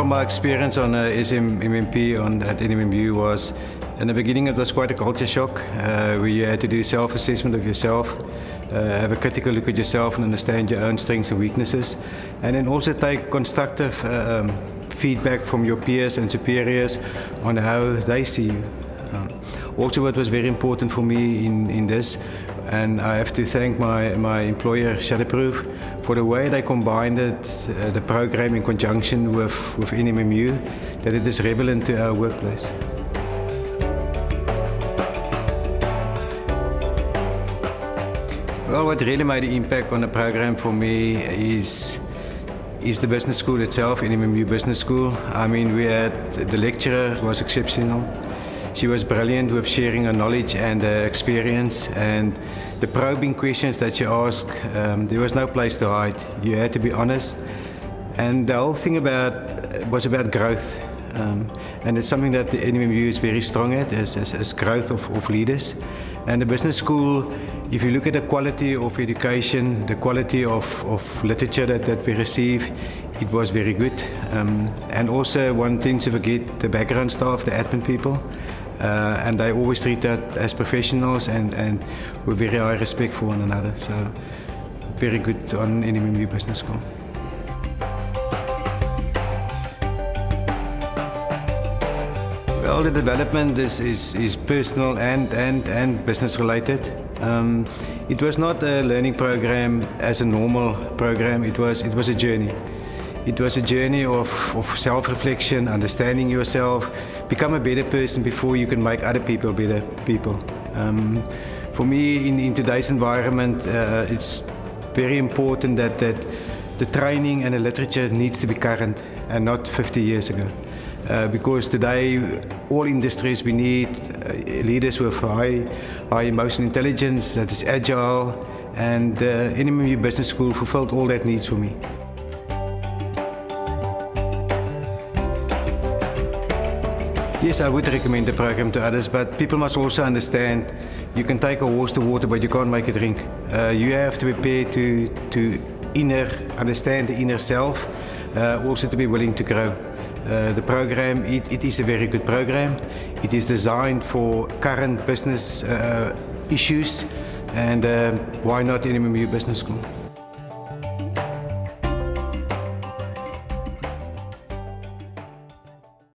Well, my experience on SMMP at NMMU was, in the beginning it was quite a culture shock, where you had to do self-assessment of yourself, have a critical look at yourself and understand your own strengths and weaknesses, and then also take constructive feedback from your peers and superiors on how they see you. Also, what was very important for me in this, and I have to thank my employer Shutterproof for the way they combined the program in conjunction with NMMU, that it is relevant to our workplace. Well, what really made the impact on the program for me is the business school itself, NMMU Business School. I mean, the lecturer was exceptional. She was brilliant with sharing her knowledge and experience, and the probing questions that she asked, there was no place to hide. You had to be honest, and the whole thing was about growth, and it's something that the NMMU is very strong at, is growth of leaders. And the business school, if you look at the quality of education, the quality of literature that we receive, it was very good. And also, one thing to forget, the background staff, the admin people, and they always treat that as professionals and with very high respect for one another. So, very good on NMMU Business School. Well, the development is personal and business related. It was not a learning program as a normal program. It was a journey. It was a journey of self-reflection, understanding yourself, become a better person before you can make other people better people. For me, in today's environment, it's very important that the training and the literature needs to be current and not 50 years ago. Because today, all industries, we need leaders with high emotional intelligence, that is agile, and NMMU Business School fulfilled all that needs for me. Yes, I would recommend the program to others, but people must also understand you can take a horse to water, but you can't make it drink. You have to prepare to understand the inner self, also to be willing to grow. The program, it is a very good program. It is designed for current business issues, and why not NMMU Business School?